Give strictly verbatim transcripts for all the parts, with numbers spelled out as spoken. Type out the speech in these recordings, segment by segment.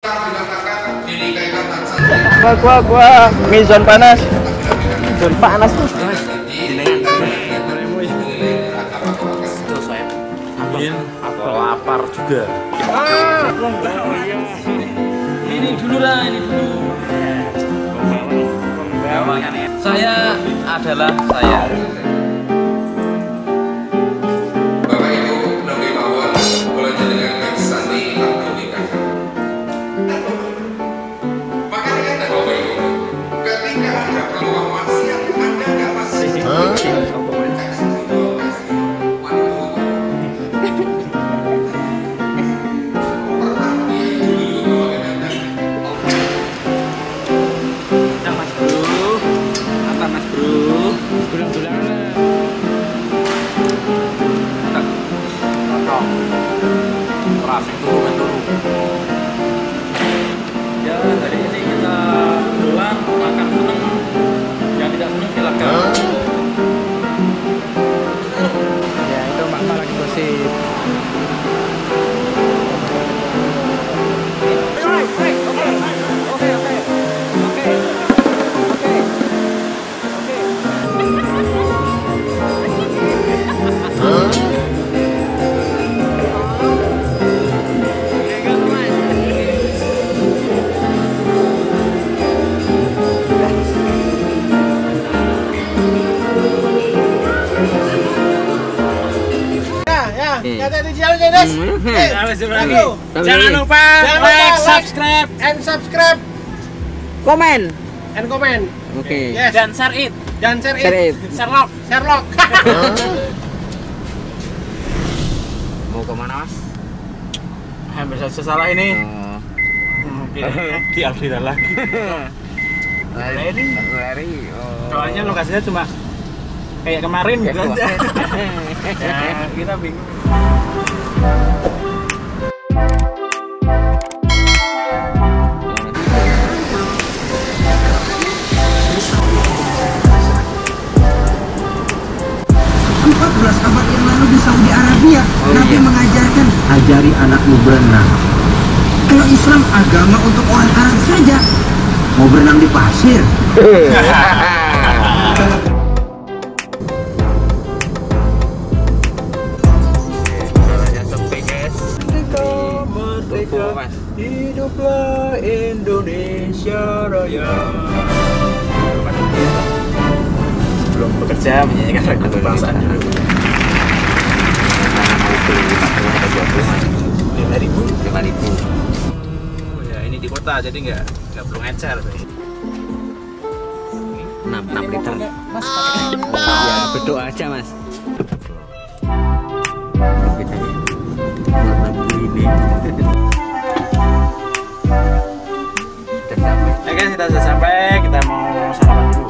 Gua gua gua mizon panas. Mizon panas tuh. Atau lapar juga. Ini dulu lah, ini dulu. Saya adalah saya. Bapak Ibu Nabi Mawar boleh dengan Sandi Abdulika. Makanya kata Bapak Ibu, ketika ada peluang maksiat, Anda nggak masih. Ya, hari ini kita pulang makan seneng. Yang tidak seneng silakan. Ya itu Mak lagi gosip. Jangan lupa like, subscribe, and subscribe, Komen and comment. Oke okay. Yes. Dan share it, dan share it, Share it. Sherlock, Sherlock. Mau kemana mas? Hampir saja salah ini. Oh. Mungkin di Alvira lagi. Lari, lari. Oh. Soalnya lokasinya cuma kayak kemarin gitu aja. Ya, kita bingung. empat belas abad yang lalu di Saudi Arabia, oh, Nabi iya. mengajarkan ajari anakmu berenang. Kalau Islam agama untuk orang Arab saja, mau berenang di pasir. Hiduplah Indonesia Raya. Sebelum bekerja menyanyikan lagu kebangsaan dulu. Lima ribu, lima ribu. Ya ini di kota jadi nggak nggak perlu ngecer. enam liter. Mas, Ya berdoa aja mas. Ya guys, kita sudah sampai, kita mau sarapan dulu.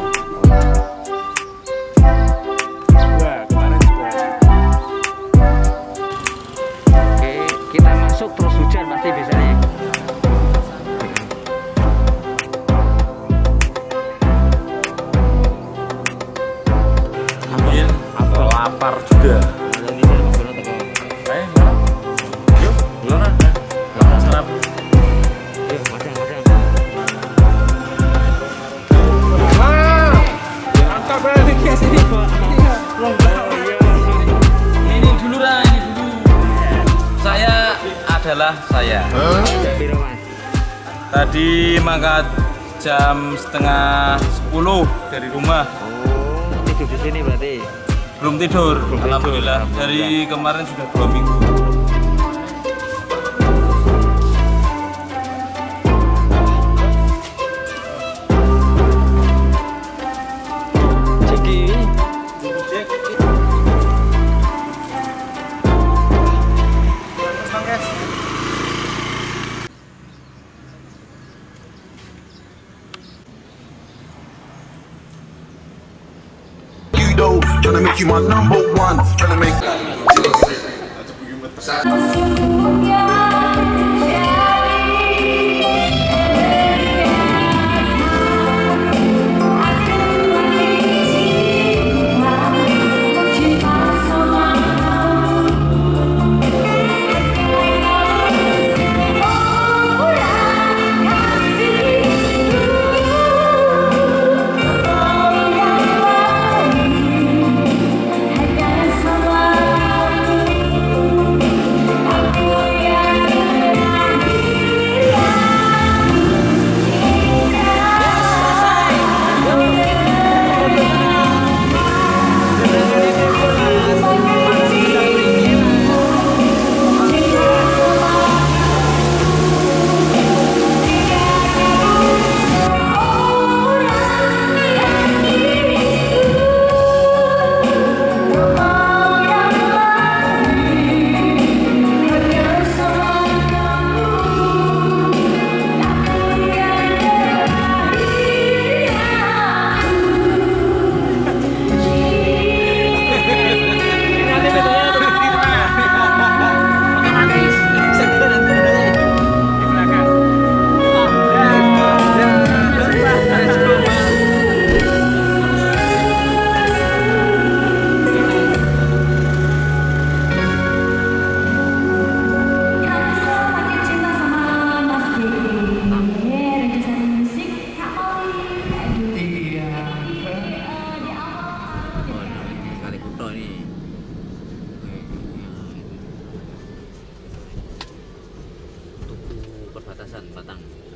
Wah, kemarin juga. Oke, kita masuk terus hujan pasti biasanya. Amin atau lapar juga. Eh, mana? Yuk, gimana? Makan sarap. Ini dulu lah, ini dulu. Saya adalah saya. Tadi mangkat jam setengah sepuluh dari rumah. Oh, tidur di sini berarti? Belum tidur, Belum alhamdulillah. tidur. Dari kemarin sudah dua minggu. Tryna make you my number one. Tryna make. perbatasan Batang.